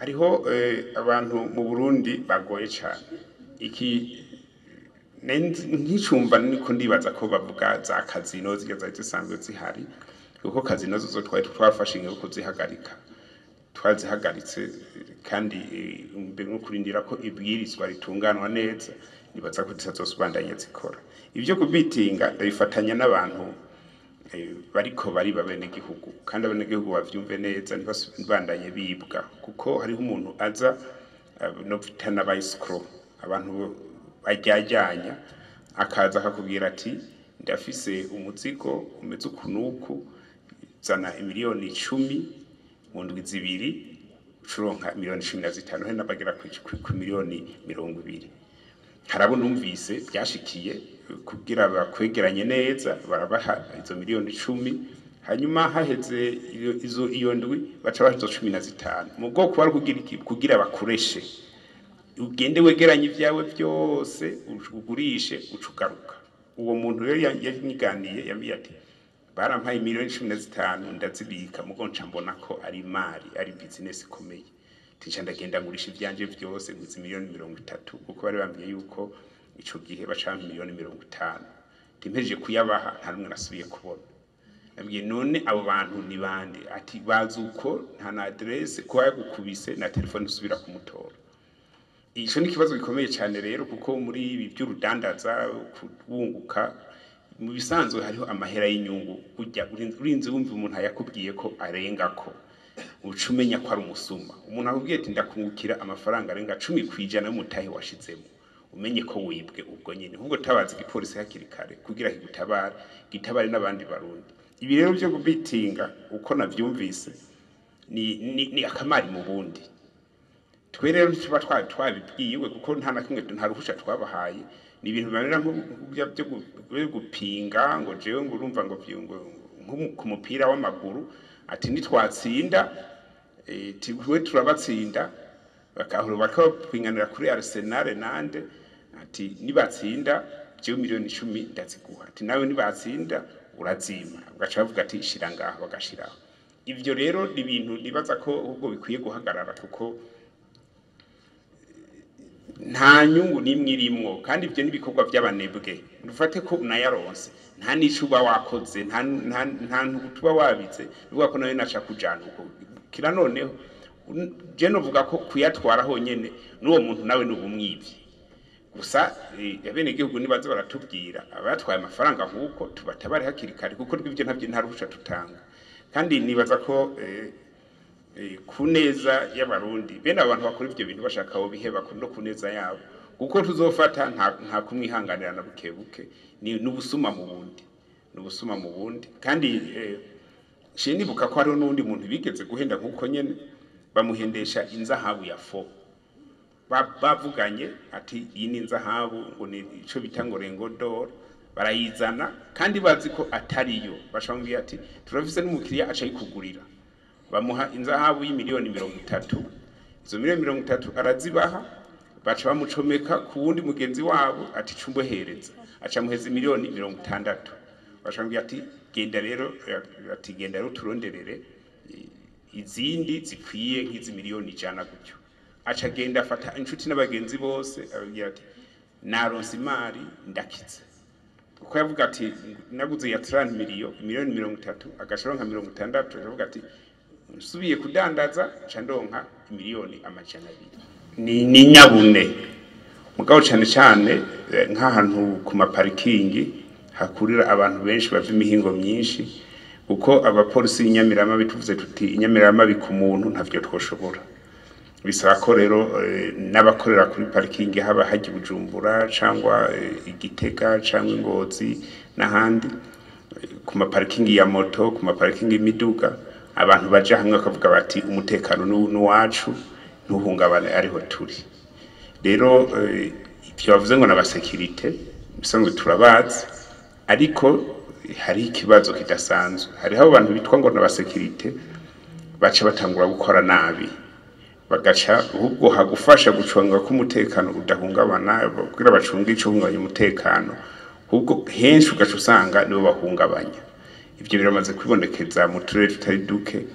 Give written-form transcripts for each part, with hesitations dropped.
hariho abantu mu Burundi bagoye cyane iki nkicumva niko ndibaza ko bavuga za kazino zigeza zisanzwe zihari kuko kazino zo twafashe ingo kuzihagarika twazihagaritse kandi mbe no kurindira ko ibwirizwa ritunganwa neza nibaza ko zizosubandanya zikora ivyo kubitinga ndabifatanya n'abantu bariko bari babenegihugu kandi abenegihugu bavyumve neza ntibandanye bibwa kuko hariho umuntu aza no vitana bayiscro abantu ajyajyanya akaza akakubwira ati ndafise umuzigo umeze ukunuku zana miliyoni 10 mu ndwi zibiri ucuronka miliyoni 15 he nabagira ku miliyoni 20 harabo numvise byashikiye kugira bakwegeranye neza barabaha izo miliyoni 10 hanyuma haheze iyo ndwi baca bahizo 15 mu bwoko bari kugira iki kugira bakoreshe ugende wegeranye ivyawe byose ugurishe ucugaruka uwo muntu rero yanyiganiye yambye ati barampaye miliyoni 15 ndazibika mugo nca mbona ko ari mari ari business ikomeye ticha ndagenda ngurisha ivyanje byose ngize miliyoni 30 kuko bari bambye yuko ico gihe baca miliyoni 50 timpeje kuyabaha nta rumwe nasubiye kubona nabwiye none abo bantu ni bande ati bazuko nta na adresse ko yagukubise na telefone usubira kumutora ico ni kibazo gikomeye cyane rero kuko muri ibi by'urudandaza kubunguka mu bisanzwe hariho amahera y'inyungu kujya urinze wumva umuntu yakubwiye ko arenga ko ucumenya ko ari umusuma umuntu akubwiye ati ndakungukira amafaranga arenga 10 kwijana y'umutahe washizemo umenye ko wibwe ubwo nyine ahubwo tabaza igipolisi hakiri kare kugira gitabare n'abandi barundi ibi rero byo kubitinga uko navyumvise ni akamari mu bundi twe rero tuba twabibwiwe kuko nta na kimwe nta ruhusha twabahaye ni ibintu bimanira byo gupinga ngo jewe ngo urumva ngo ku mupira w'amaguru ati nitwatsinda twe turabatsinda bakahura bakapinganira kuri Arsenal nande ati nibatsinda jewe miliyoni 10 ndaziguha ati nawe nibatsinda urazima ugaca bavuga ati shira ngaho bagashiraho ivyo rero ni ibintu nibaza ko ubwo bikwiye guhagarara kuko nta nyungu nimwe irimwo kandi ivyo nibikorwa by'abanebwe ndufate ko unayaronse nta nicuba wakoze nta ntuba wabize bivuga ko nawe naca kujana uko kira noneho je novuga ko kuyatwara honyene n'uwo muntu nawe n'ubumwivyi gusa abenegihugu nibaze baratubwira abatwaye amafaranga nkuko tubatabare hakiri kare kuko rw'ivyo ntavyo nta ruhusha tutanga kandi nibaza ko kuneza y'abarundi bene abantu bakora ivyo bintu bashaka aho biheba no kuneza yabo kuko tuzofata nta kumwihanganira na bukebuke ni nubusuma mu bundi kandi nibuka ko hariho n'undi muntu bigeze guhenda nkuko nyene bamuhendesha inzahabu ya fo bavuganye ati iyi ni inzahabu ngo ni ico bitango rengo d'or barayizana kandi bazi ko atariyo bashambwiye ati turafise n'umukiriya aca yikugurira bamuha inzahabu y'imiliyoni 30 izo miliyoni 30 arazibaha baca bamucomeka ku wundi mugenzi wabo ati cumbo hereza aca muheza miliyoni 60 bashambwiye ati genda rero turonderere izindi zikwiye nk'izi miliyoni 100 gutyo aca genda afata inshuti n'abagenzi bose abagira ati naronse imari ndakize uko yavuga ati naguze ya 30 miliyoni 30 agashoronka 60 avuga ati nsubiye kudandaza candonka miliyoni 200 ni nyabune mugabo cyane nk'ahantu ku maparikingi hakurira abantu benshi bava imihingo myinshi uko abapolisi inyamirama bituvuze tuti inyamirama bikumuntu ntavyo twoshobora bisaba ko rero n'abakorera kuri parking haba haji Bujumbura cyangwa Igitega cyangwa Ingozi n'ahandi ku maparking ya moto ku maparking y'imiduga abantu baje hamwe bakavuga bati umutekano n'uwacu ntuhungabane ariho turi rero ibyo bavuze ngo n'abasekirite bisanzwe turabazi ariko hari ikibazo kidasanzwe hari abo bantu bitwa ngo n'abasekirite baca batangura gukora nabi bagaca ahubwo hagufasha gucunga ko umutekano udahungabana kugira bacunga ico hungabanya umutekano ahubwo henshi ugaca usanga nibo bahungabanya ivyo biramaze kwibonekeza mu turere tutari duke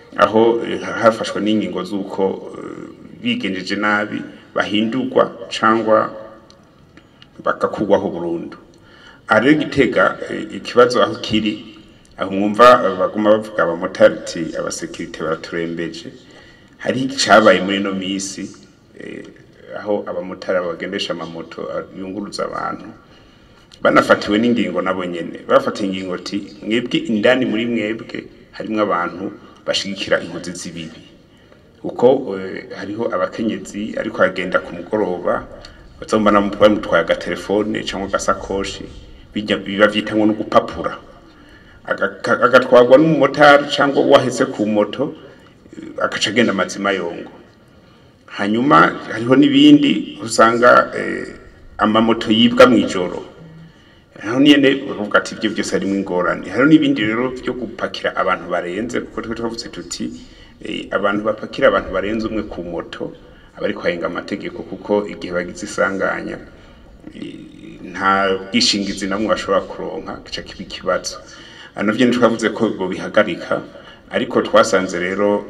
aho hafashwe n'ingingo z'uko bigenjeje nabi bahindurwa cyangwa bakakugwaho burundu. Ari Gitega ikibazo aho kiri aho mwumva baguma bavuga abamotari abasekirite baraturembeje. Hari icabaye muri no misi aho abamotari bagendesha amamoto yunguruza abantu banafatiwe n'ingingo nabo nyene bafatiye ingingo ati mwebwe indani muri mwebwe harimwe abantu bashigikira inkozi zibibi uko hariho abakenyezi ariko agenda ku mugoroba bazombana mutwaye agatelefone cyangwa agasakoshi biba vyitanwa no gupapura agatwagwa n'umumotari cyangwa wahetse ku moto akaca agenda amazima yongo. Hanyuma hariho n'ibindi usanga amamoto yibwa mwijoro, hano nyene bavuga ati ibyo byose harimo ingorane. Hariho n'ibindi rero byo gupakira abantu barenze kuko twavuze tuti abantu bapakira abantu barenze umwe ku moto abari kwayenga amategeko kuko igihe bagize isanganya nta bwishingizi namwe bashobora kuronka gica kiba ikibazo. Navyo twavuze ko bo bihagarika, ariko twasanze rero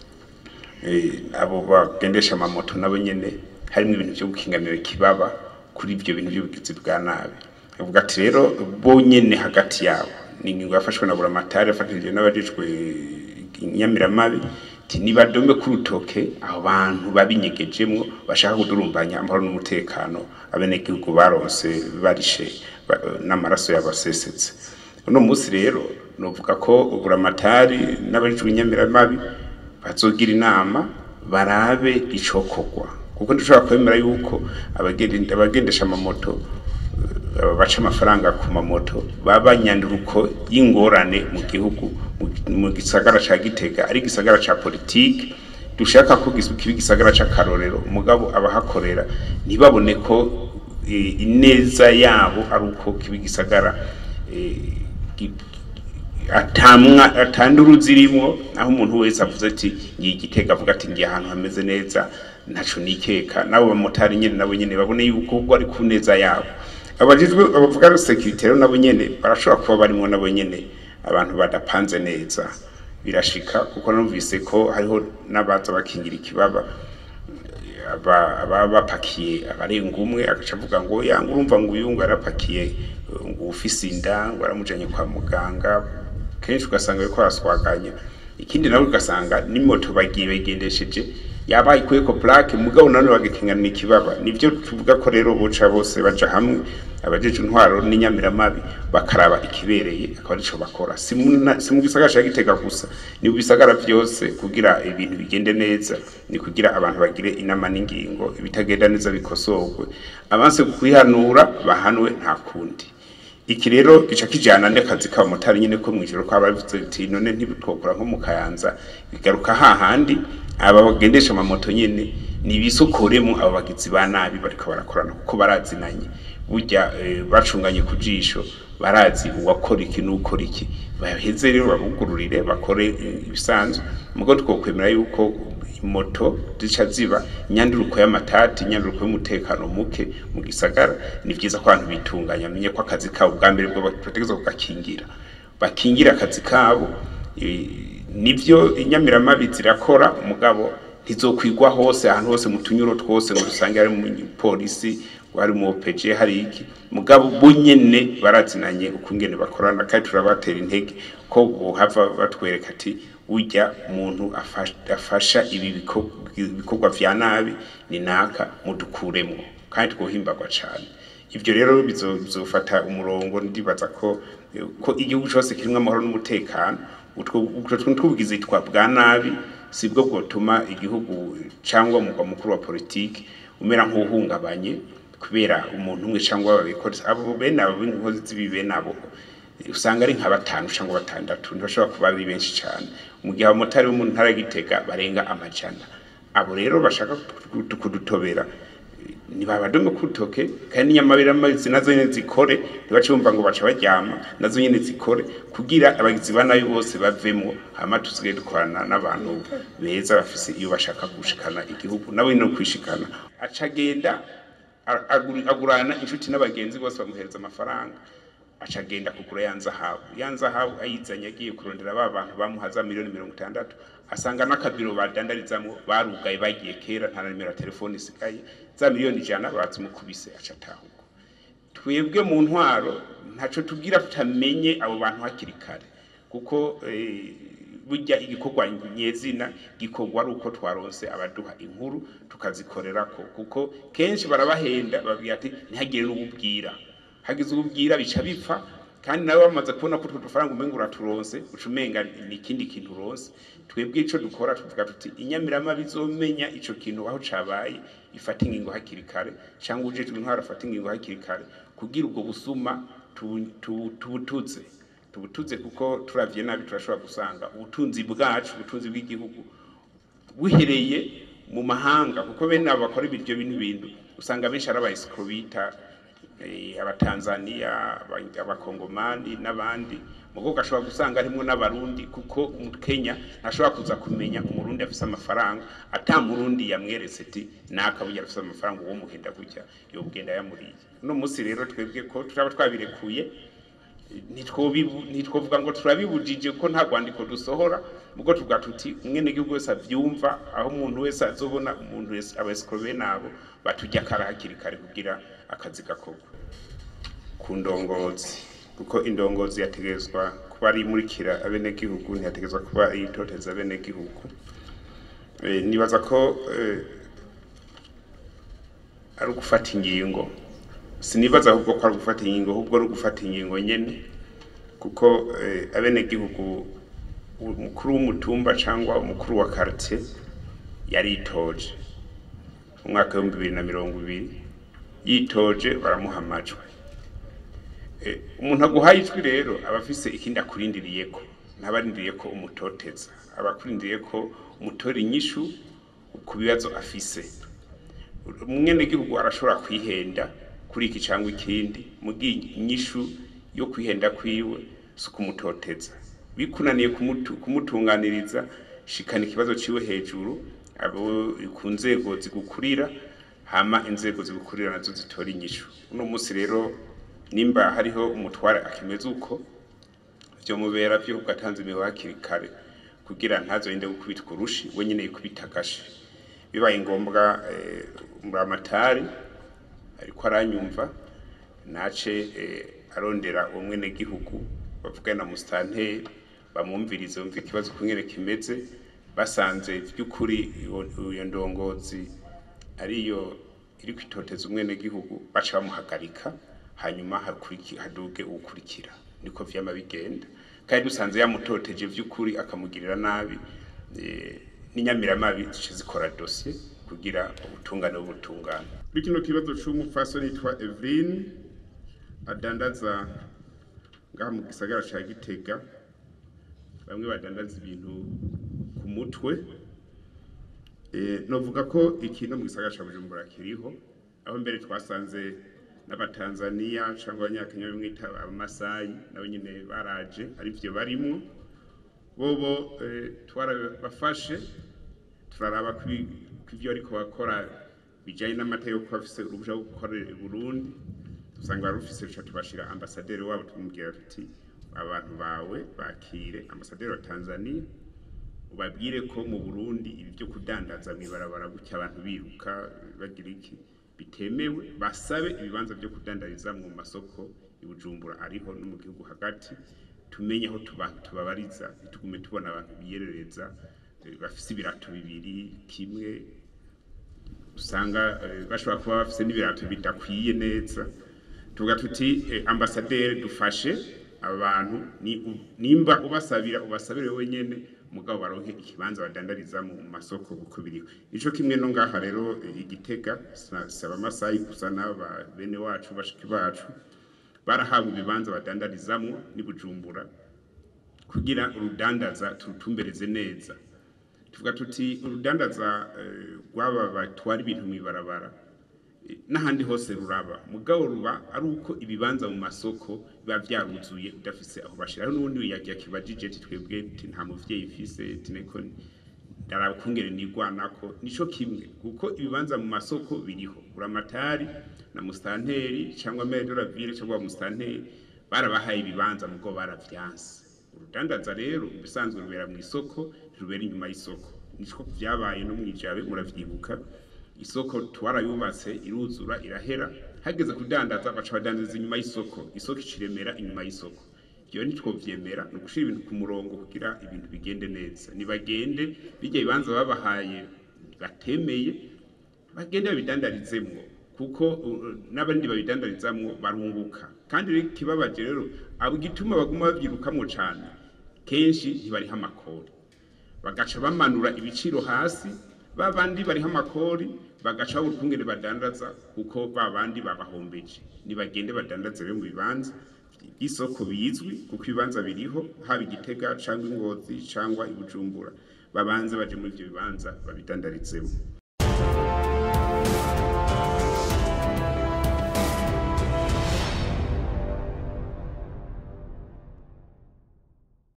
abo bagendesha amamoto nabo nyene harimo ibintu byo gukingamira kibaba kuri ibyo bintu by'ubugizi bwa nabi. Avuga ati rero bo nyene hagati yabo ni ingingo yafashwe na buramatari afatanyije n'abajejwe inyamiramabi ati nibadome ku rutoke abo bantu babinyegejemwo bashaka kudurumbanya amahoro n'umutekano abanyagihugu baronse barishe n'amaraso y'abasesetse. Uno musi rero novuga ko buramatari n'abajejwe inyamiramabi bazogira inama barabe icokogwa kuko ndashobora kwemera yuko abagendesha amamoto baca amafaranga ku mamoto babanyanduruko y'ingorane mu gihugu mu gisagara ca Gitega ari gisagara ca politike dushaka ko kibi gisagara ca karorero umugabo abahakorera ntibabone ko ineza yabo ari uko kibi gisagara atanduru zirimo aho umuntu wese avuze ati ngiye Gitega avuga ati ngiye ahantu hameze neza ntaco nikeka nabo bamotari nyene nabo nyene babone yuko ubwo ari ku neza yabo. Abajijwe abavuga security nabo nyene barashobora kuba barimo nabo nyene abantu badapanze neza birashika kuko numvise ko hariho nabaza bakingira ikibaba bapakiye abarenga umwe agaca avuga ngo yanga urumva ngo uyungu yarapakiye ngo ufise inda ngo aramujanye kwa muganga kenshi ugasanga yuko araswaganya. Ikindi nawe ugasanga n'imoto bagiye begendesheje yabaye kweko plaque mugabo none bagekingana ikibaba. Nivyo tuvuga ko rero boca bose baja hamwe abajeje intwaro n'inyamiramabi bakaraba ikibereye akaba arico bakora si mu gisagara ca Gitega gusa ni bisagara byose kugira ibintu bigende neza ni kugira abantu bagire inama n'ingingo ibitagenda neza bikosorwe abanse kwihanura bahanwe nta kundi. Iki rero gica kijana n'akazi ka motari nyene ko mwijoro kwa bavuze ati none ntibitokora nko mu Kayanza bigaruka hahandi aba bagendesha amamoto nyene nibisukoremo aba bagizi ba nabi bariko barakorana kuko barazinanye burya bacunganye kujisho barazi uwakora iki n'ukora iki baheze rero babugururire bakore ibisanzwe mugo twokwemera yuko moto zica ziba nyanduruko y'amatati nyanduruko y'umutekano muke mu gisagara ni vyiza ko abantu bitunganya menye ko akazi kabo bwa mbere bwo bategeza kugakingira bakingira akazi kabo nivyo inyamiramabi zirakora umugabo ntizokwigwa hose ahantu hose mu tunyuro twose ngo rusange ari mu polisi wari mu OPG hari iki mugabo bunyene barazinanye ukungene bakorana kandi turabatera intege ko bohava batwereka ati ujya umuntu afasha ibi bikorwa vya nabi ni naka mudukuremo kandi twohimbagwa cyane. Ivyo rero bizofata umurongo ndibaza ko igihugu cyose kirimwe amahoro n'umutekano utwo twugize twa bwa nabi sibwo bwotuma igihugu cyangwa umugwa mukuru wa politike umera nk'uhungabanye kubera umuntu umwe cyangwa babikora abo bene abo inkozi zibibe nabo usanga ari nka batanu cyangwa batandatu ntibashobora kuba ari benshi cyane mu gihe abamotari bo mu ntara Gitega barenga amajana. Abo rero bashaka kudutobera nibabadome kutoke kandi nyamabira amazi nazo nyene zikore ntibacumva ngo baca baryama nazo nyene zikore kugira abagizi banayo bose bavemo hama tusigaye dukorana n'abantu beza bafise iyo bashaka gushikana igihugu nawe no kwishikana acagenda agurana inshuti n'abagenzi bose bamuhereza amafaranga acagenda kugura yanza habu ayizanye agiye kurondera abantu bamuhaza miliyoni 60 asanga n'akabiro badandarizamo barugaye bagiye kera nta nimero ya telefone isigaye za miliyoni 100 bazimukubise acatahuko twebwe mu ntwaro ntaco tubwira tutamenye abo bantu hakiri kare kuko burya igikorwa nyezina gikorwa ari uko twaronse abaduha inkuru tukazikorerako kuko kenshi barabahenda babwira ati ntihagire n'ububwira hagize ububwira bica bipfa kandi nawe bamaze kubona ko tudufaranga umenga uraturonse ucumenga n'ikindi kintu uronse twebwe ico dukora tuvuga tuti inyamirama bizomenya ico kintu aho cabaye ifata ingingo hakiri kare cyangwa uje intwaro afata ingingo hakiri kare kugira ubwo busuma tubutuze kuko turavye nabi turashobora gusanga ubutunzi bwacu ubutunzi bw'igihugu buhereye mu mahanga kuko bene abakora ibiryo bintu usanga benshi ari abaescrovita abatanzania abakongomani n'abandi mugo gashobora gusanga harimo n'abarundi kuko umukenya ntashobora kuza kumenya umurundi afise amafaranga atamurundi yamweretse ati nakabuye afise amafaranga uwo muhenda gutya yo bugenda yamuriye no musi rero twebwe ko turaba twabirekuye nitwovuga ngo turabibujije ko nta rwandiko dusohora mugo tuvuga tuti mwene gihugu wese avyumva aho umuntu wese azobona umuntu wese abescrobe nabo batujya karahakiri kare kugira akazi gakorwa ku ndongozi kuko indongozi yategezwa kuba ari murikira abene gihugu ntiyategezwa kuba yitoteza abene gihugu nibaza ko ari gufata ingingo sinibaza ahubwo ko ari gufata ingingo ahubwo ari gufata ingingo nyene kuko abene gihugu umukuru w'umutumba cyangwa umukuru wa quartier yaritoje umwaka wa 2020 yitoje baramuhamajwe umuntu aguhaye ijwi rero abafise ikindi akurindiriye ko ntabarindiriye ko umutoteza abakurindiriye ko umutora inyishu ku bibazo afise umwene gihugu arashobora kwihenda kuri iki cyangwa ikindi mugi inyishu yo kwihenda kwiwe suko umutoteza bikunaniye kumutunganiriza shikana ikibazo ciwe hejuru abo ku nzego zigukurira hama inzego zigukurira nazo zitora inyishu uno musi rero nimba hariho umutware akimeze uko byo mubera byo ugatanze imiho hakiri kare kugira ntazoinde gukubitwa urushi we nyine yikubitagashi bibaye ngombwa motari ariko aranyumva nace arondera umwene gihugu bavugana mu stanteri bamwumvirize umva ikibazo kunyere kimeze basanze by'ukuri iyo ndongozi ariyo iri kwitoteza umwene gihugu baca bamuhagarika hanyuma haduge ukurikira niko vyama bigenda kandi dusanze yamutoteje by'ukuri akamugirira nabi n'inyamiramabi zikora dossier kugira ubutungane bw'ubutungane bikino kibazo c'umufasoni yitwa Evelyn adandaza ngaha mu gisagara ca Gitega bamwe badandaza ibintu ku mutwe novuga ko ikintu mu gisagara ca Bujumbura kiriho aho mbere twasanze n'abatanzania cyangwa abanyakenya bimwita abamasayi nabo nyine baraje ari byo barimo bobo twarabafashe turaraba kw'ivyo ariko bakora bijanye n'amategeko ko bafise urubuja rwo gukorera i Burundi dusanga barufise cyo tubashira ambasaderi wabo tumubwira tuti abantu bawe bakire ambasaderi wa Tanzania ubabwire ko mu Burundi ibi byo kudandaza mwibarabara gutya abantu biruka bagira iki bitemewe basabe ibibanza byo kudandariza mu masoko ibujumbura ariho no mu gihugu hagati tumenye aho tubabariza tugume tubona abantu biyerereza bafise ibirato bibiri kimwe usanga bashobora kuba bafise n'ibirato bidakwiye neza tuvuga tuti ambasaderi dufashe abantu nimba ubasabire wenyene mugabo baronke ikibanza badandariza mu masoko guko biriho ico kimwe no ngaha rero Igitega saba amasayi gusa n'aba bene wacu bashiki bacu barahawe ibibanza badandarizamwo ni Bujumbura kugira urudandaza turutumbereze neza tuvuga tuti urudandaza rwaba batwara ibintu mwibarabara n'ahandi hose ruraba mugabo ruba ari uko ibibanza mu masoko biba vyaruzuye udafise aho bashira n'ubundi yakibajije twebwe nta muvyeyi ifise tineko darabukungere nigwanako nico kimwe kuko ibibanza mu masoko biriho uramatari na mustanteri cyangwa maire de la ville cyangwa mustanteri barabahaye ibibanza mugo baravyanse urudandaza rero bisanzwe rubera mu isoko rubera inyuma y'isoko niko byabaye no mwijabe muravyibuka isoko twarayubatse iruzura irahera hageze kudandaza baca badandaza inyuma y'isoko isoko iciremera inyuma y'isoko iyo ntitwovyemera no gushira ibintu ku murongo kugira ibintu bigende neza nibagende bijya bibanza babahaye batemeye bagende babidandarizemwo kuko n'abandi babidandarizamwo barunguka kandi kibabaje rero abo gituma baguma babyirukamwo cyane kenshi ntibariha amakori bagaca bamanura ibiciro hasi babandi bariha amakori bagaca urukungene badandaza kuko babandi babahombeje nibagende badandaze be mu bibanza isoko bizwi kuko ibibanza biriho haba Igitega cyangwa Ingozi cyangwa Ibujumbura babanze baje muri ibyo bibanza babidandarizemo